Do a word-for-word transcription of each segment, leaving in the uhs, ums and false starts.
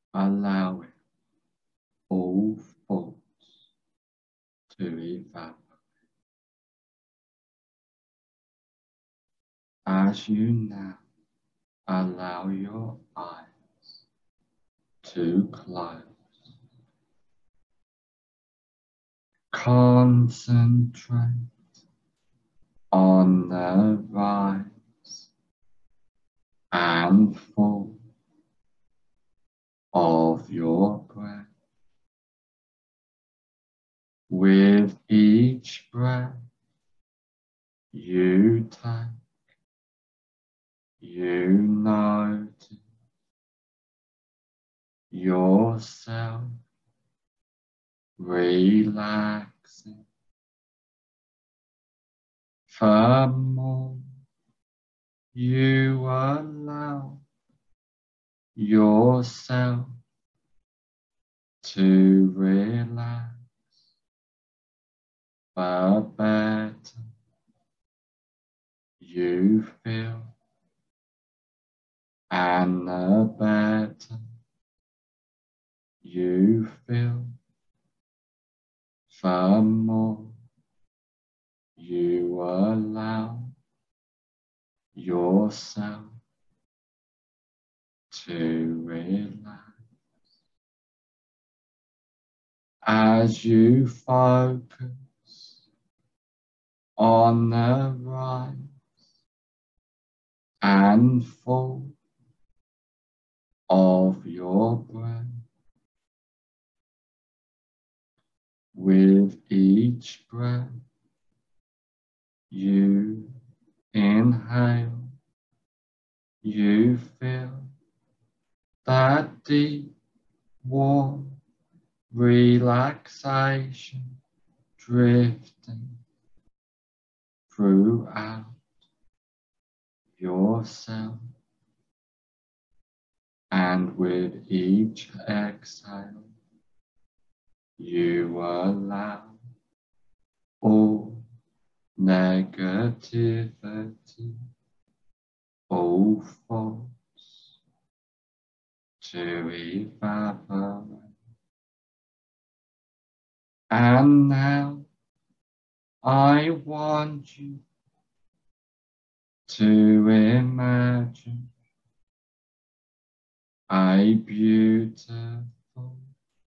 allowing all thoughts to evaporate. As you now allow your eyes to close, concentrate on the rise and fall of your breath. With each breath you take, you notice yourself relaxing. The more you allow yourself to relax, the better you feel, and the better you feel, the more you allow yourself to relax. As you focus on the rise and fall of your breath, with each breath you inhale, you feel that deep, warm relaxation drifting throughout yourself, and with each exhale you allow all negativity, all thoughts to evaporate. And now I want you to imagine a beautiful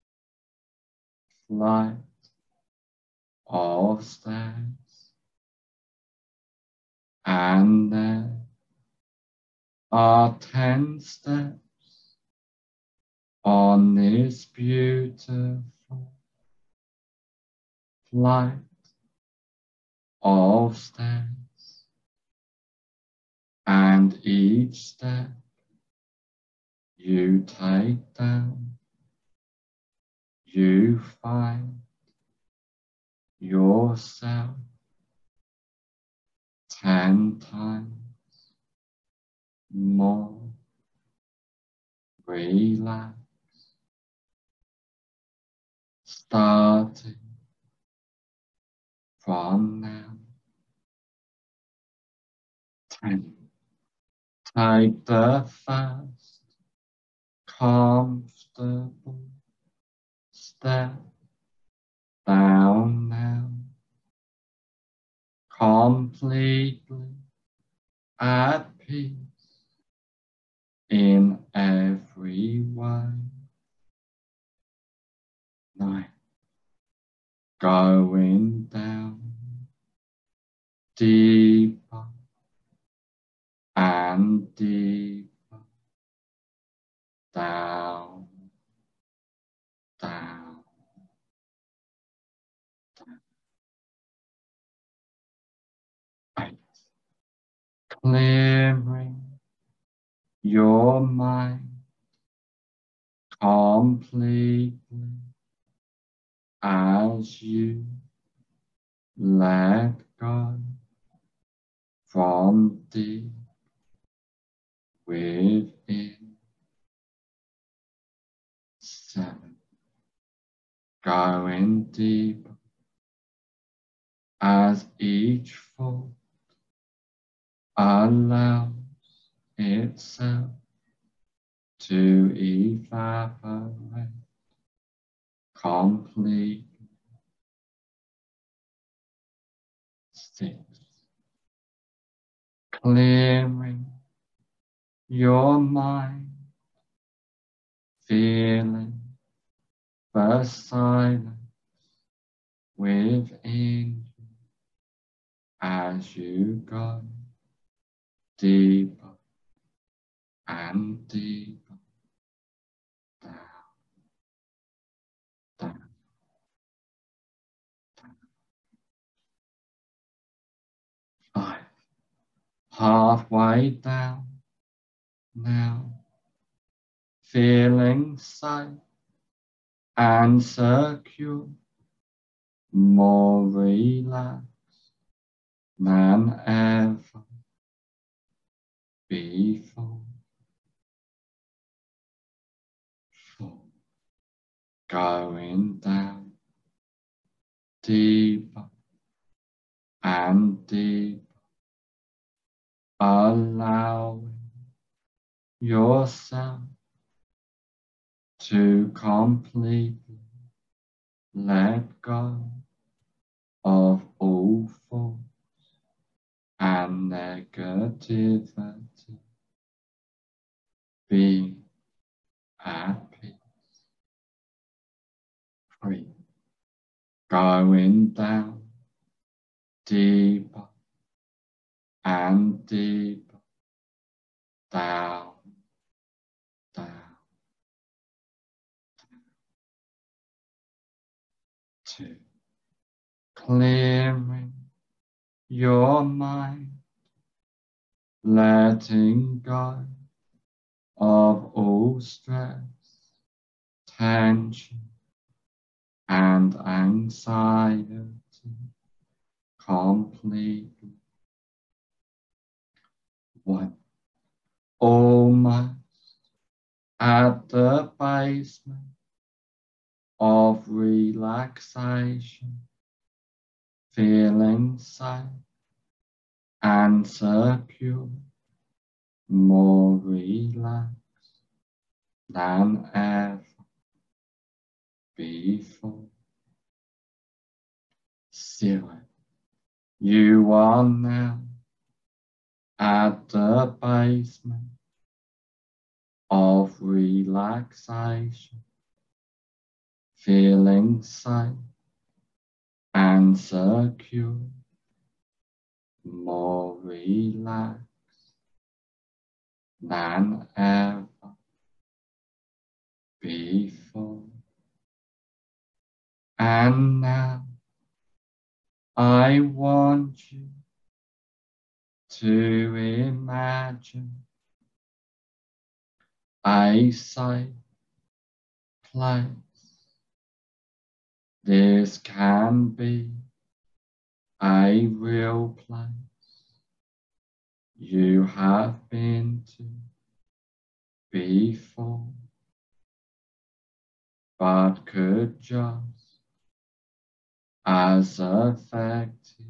flight of stairs, and there are ten steps on this beautiful flight of stairs, and each step you take down, you find yourself ten times more relaxed, starting from now. ten. Take the first comfortable step down now, completely at peace in every way. Nine. Going down deeper and deeper, down, down, down. Eight. Clearing your mind completely as you let go from deep within. Seven. Going deeper as each thought allows itself to evaporate completely. Six. Clearing your mind, feeling the silence within you as you go deeper and deeper down, down, down. Five. Halfway down now, feeling safe and secure, more relaxed than ever before. Four. Going down deeper and deeper, allowing yourself to completely let go of all thoughts and negativity, being at peace. Three. Going down deeper and deeper, down, down, down. Two. Clearing your mind, letting go of all stress, tension, and anxiety completely. One. Almost at the basement of relaxation, feeling safe and secure, more relaxed than ever before. Zero. You are now at the basement of relaxation, feeling safe and secure, more relaxed than ever before. And now I want you to imagine a safe place. This can be a real place you have been to before, but could just as effectively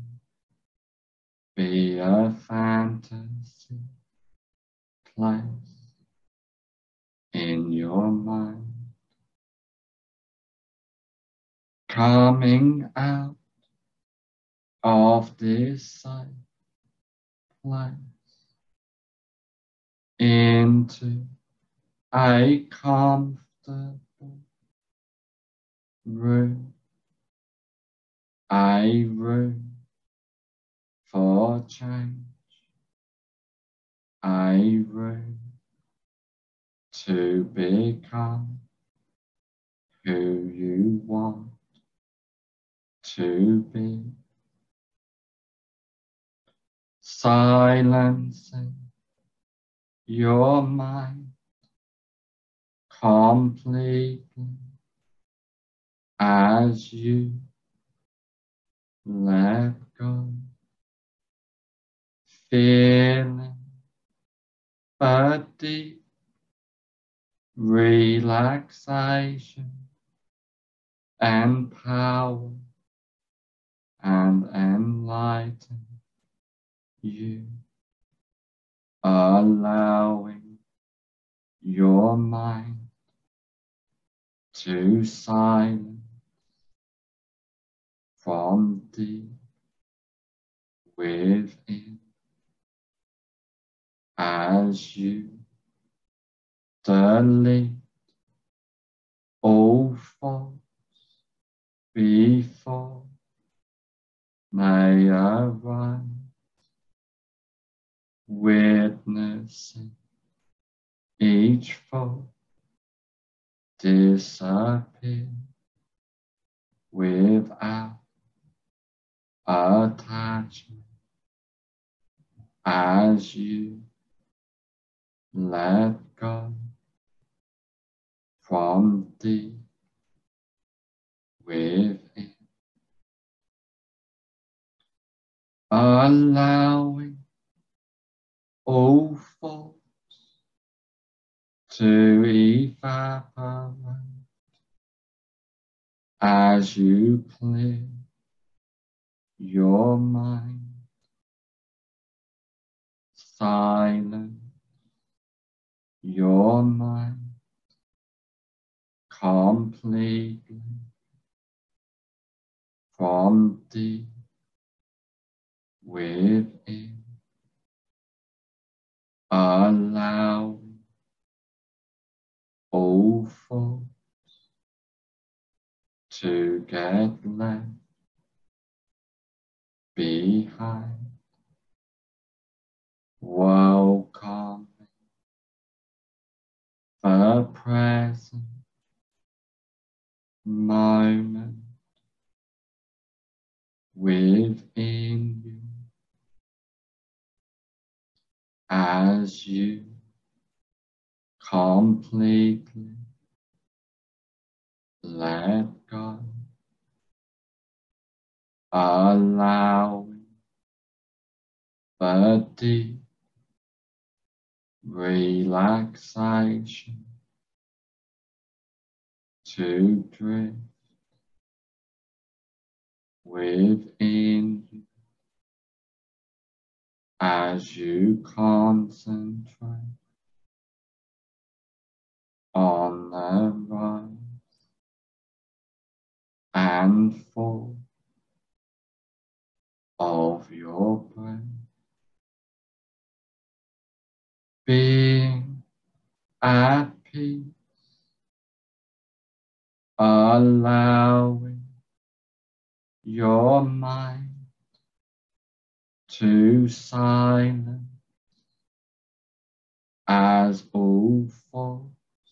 be a fantasy place in your mind. Coming out of this safe place into a comfortable room, a room for change, a room to become who you want to be. Silencing your mind completely as you let go, feeling the deep relaxation and power and enlighten you, allowing your mind to silence from deep within as you delete all thoughts before they arise, witnessing each thought disappear without attachment as you let go from deep within, allowing all thoughts to evaporate as you clear your mind, silence your mind completely from deep within, allowing all thoughts to get left behind, welcoming the present moment within you as you completely let go, allowing the deep relaxation to drift within you as you concentrate on the rise and fall of your breath, being at peace, allowing your mind to silence as all thoughts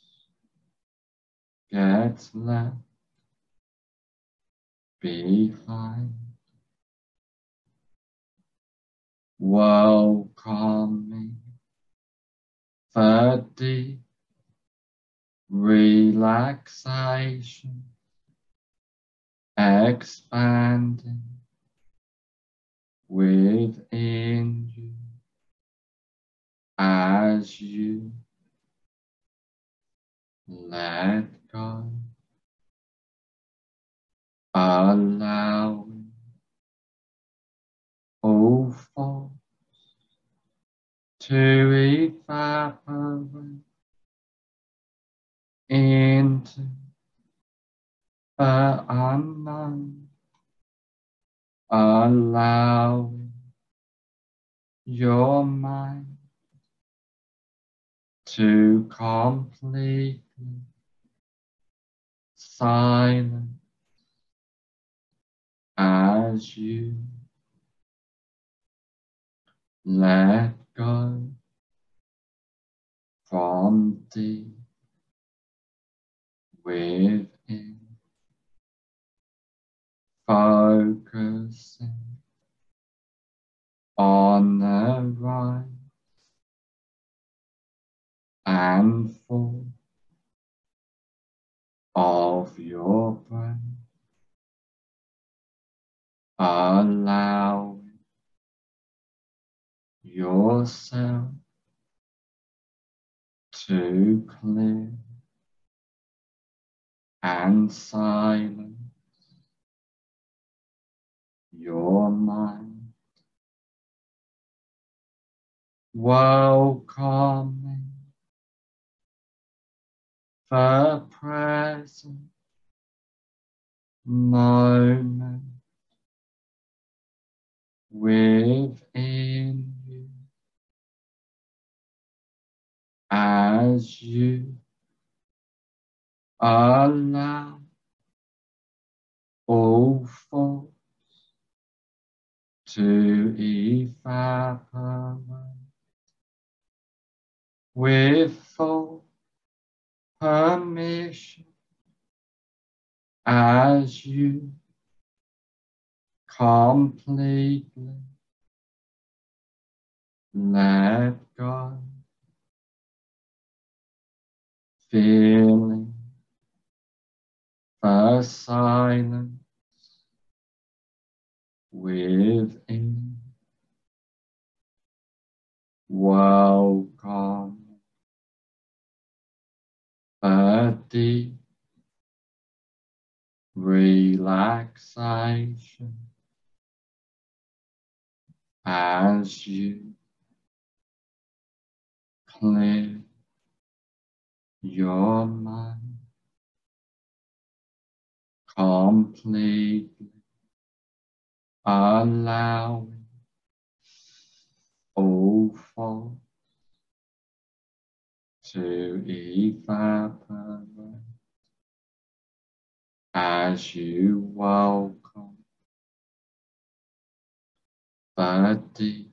get left behind, welcoming the deep relaxation, expanding within you as you let go, allowing all thoughts to evaporate into the unknown, allowing your mind to completely silence as you let go from deep within, focusing on the rise and fall of your breath, allowing yourself to clear and silence your mind, welcoming the present moment within you as you allow all thoughts to evaporate with full permission as you completely let go, feeling the silence within. Welcome the deep relaxation as you clear your mind completely, allowing all thoughts to evaporate as you welcome the deep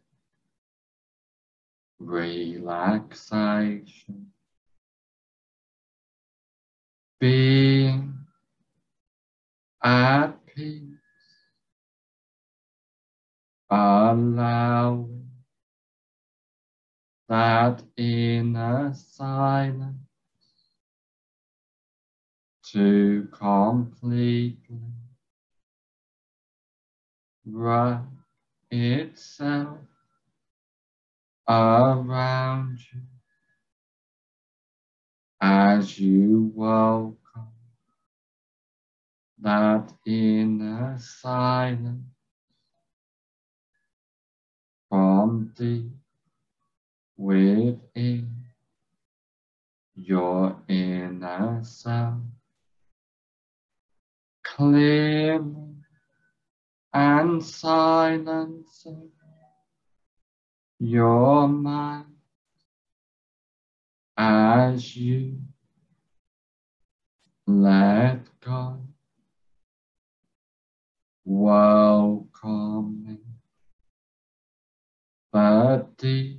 relaxation, being at peace, allowing that inner silence to completely wrap itself around you as you welcome that inner silence from deep within your inner self, clearing and silencing your mind as you let go, welcoming the deep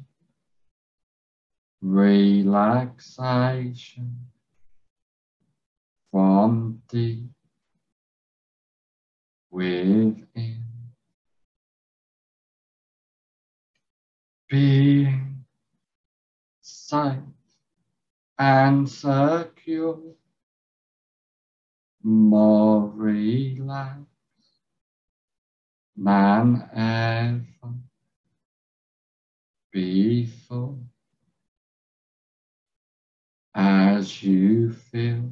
relaxation from deep within, being safe and secure, more relaxed than ever before, as you feel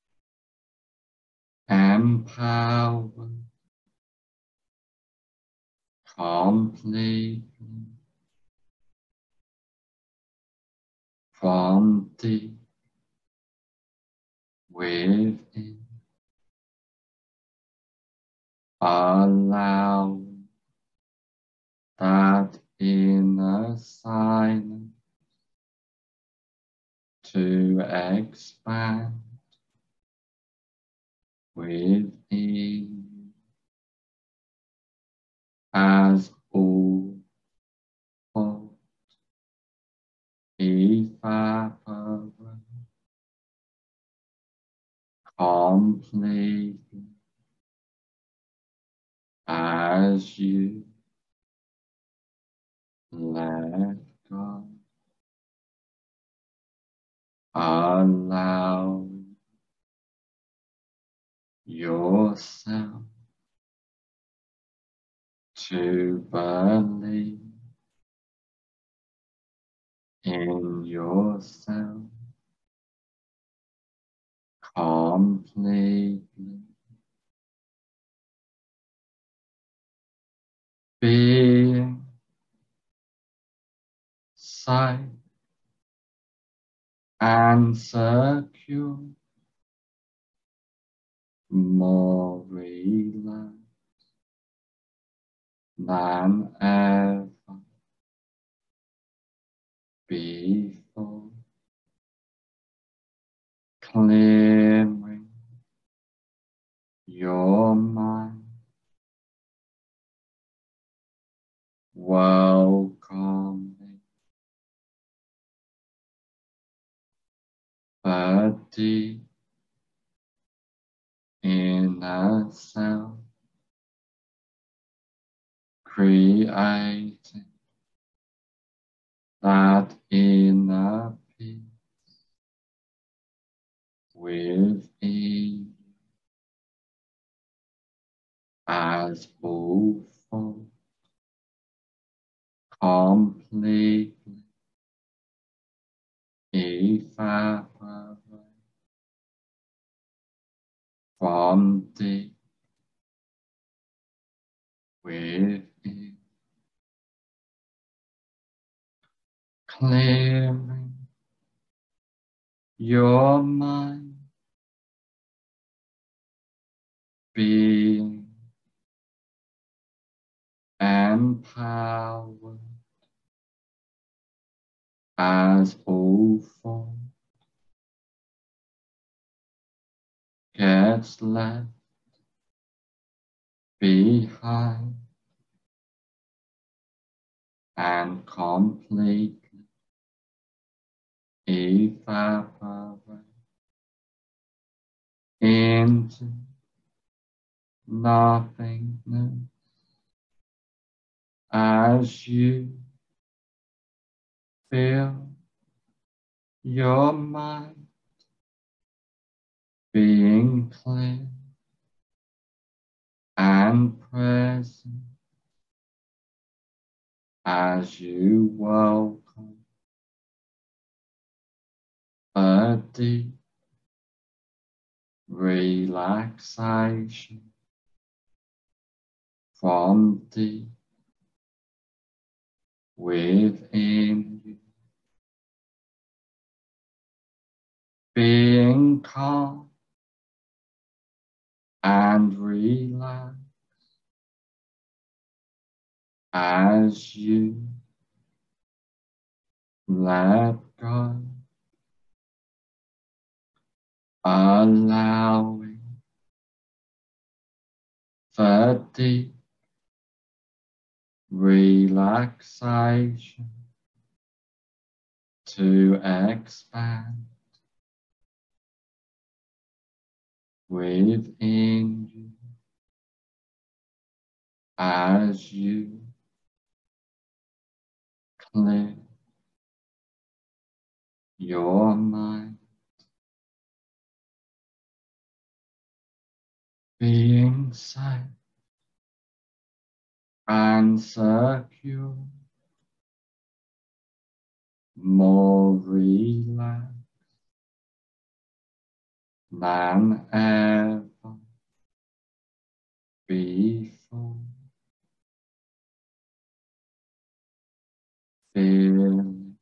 empowered completely from deep within, allowing that inner silence to expand within you as all thoughts evaporate completely as you let go, allowing yourself to believe in yourself completely, being safe and secure, more relaxed than ever before, clearing your mind, welcoming the deep inner self, creating that inner peace within as all thoughts completely evaporate from deep within, clearing your mind, being empowered as all thought gets left behind and completely evaporate into nothingness as you feel your mind being clear and present as you welcome a deep relaxation from deep within you, being calm and relaxed as you let go, allowing the deep relaxation to expand within you as you clear your mind, being safe and secure, more relaxed than ever before, feeling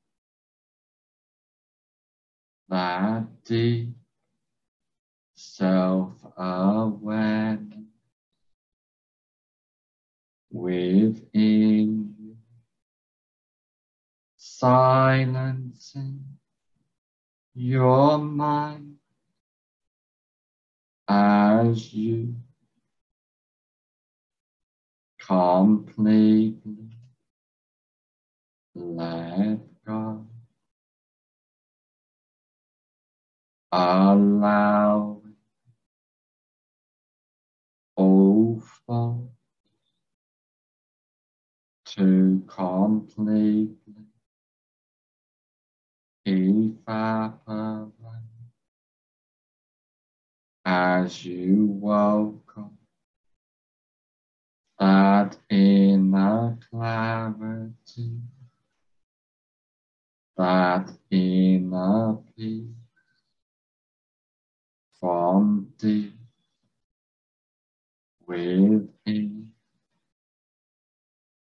that deep self-awareness within you, silencing your mind as you completely let go, allowing all thoughts to completely evaporate as you welcome that inner clarity, that inner peace from deep within,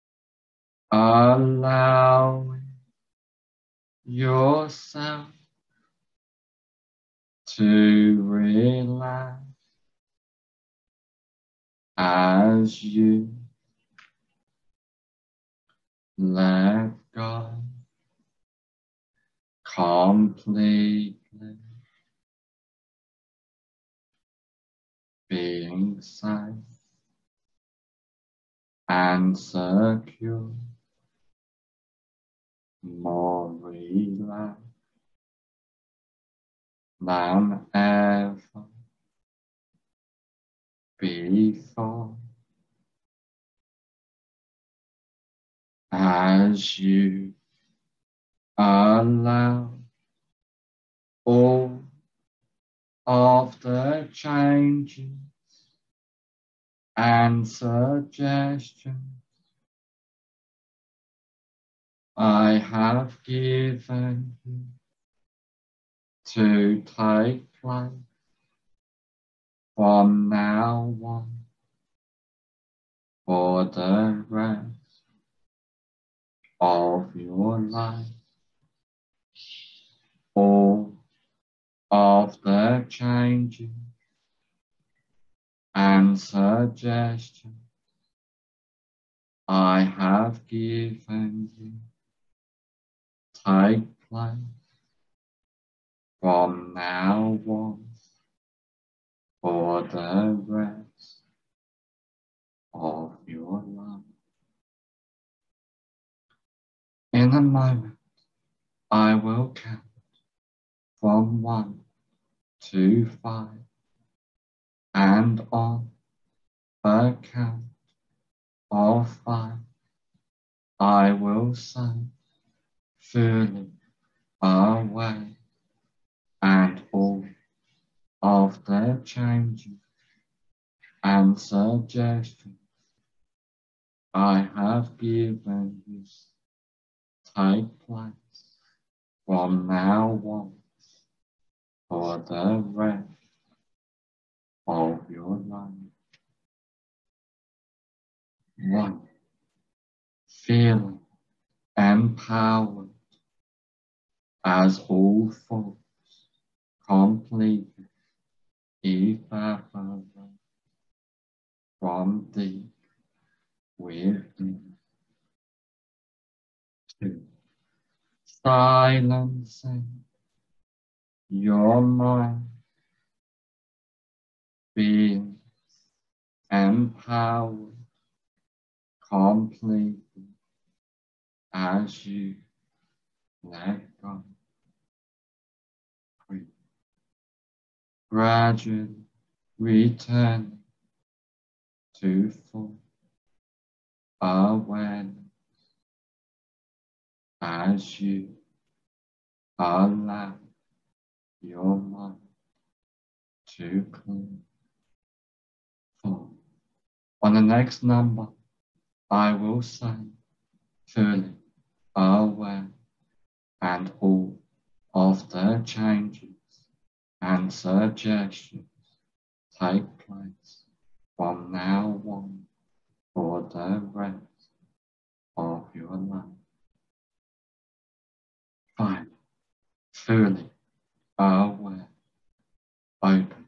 allowing yourself to relax as you let go completely, being safe and secure, more relaxed than ever before, as you allow all of the changes and suggestions I have given you to take place from now on for the rest of your life. All of the changes and suggestions I have given you take place from now on for the rest of your life. In a moment, I will count from one to five, and on the count of five, I will say, fully away, and all of the changes and suggestions I have given you take place from now on for the rest of your life. One, feeling empowered as all thoughts completely evaporate from deep within. Two, silencing your mind, being empowered completely as you let go. Three, gradually return to full awareness as you allow your mind to clear. Four. On the next number, I will say, fully aware, and all of the changes and suggestions take place from now on for the rest of your life. Five, fully aware, open